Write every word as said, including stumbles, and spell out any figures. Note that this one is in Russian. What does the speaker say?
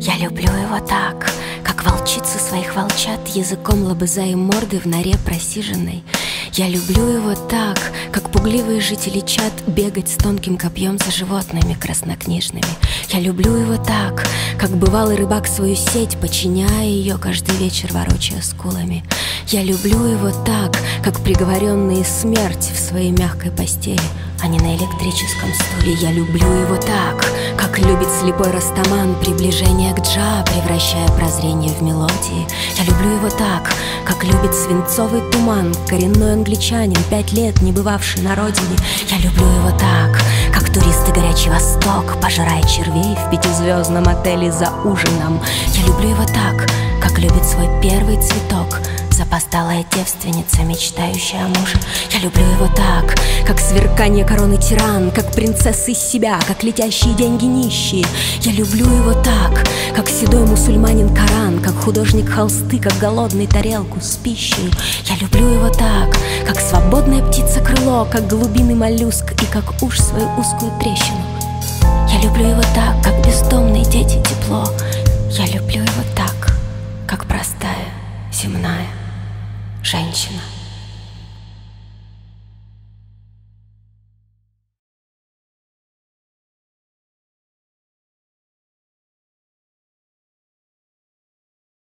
Я люблю его так, как волчица своих волчат, языком лобызая морды в норе просиженной. Я люблю его так, как пугливые жители чат, бегать с тонким копьем за животными краснокнижными. Я люблю его так, как бывалый рыбак свою сеть, подчиняя ее каждый вечер, ворочая скулами. Я люблю его так, как приговоренные смерти в своей мягкой постели, а не на электрическом стуле. Я люблю его так, как любит слепой растаман приближение к джа, превращая прозрение в мелодии. Я люблю его так, как любит свинцовый туман коренной англичанин, пять лет не бывавший на родине. Я люблю его так, как туристы Горячий Восток, пожирая червей в пятизвездном отеле за ужином. Я люблю его так, как любит свой первый цветок запоздалая девственница, мечтающая о муже. Я люблю его так, как сверкание короны тиран, как принцессы из себя, как летящие деньги нищие. Я люблю его так, как седой мусульманин Коран, как художник холсты, как голодный тарелку с пищей. Я люблю его так, как свободная птица крыло, как голубиный моллюск и как уж свою узкую трещину. Я люблю его так, как бездомные дети тепло,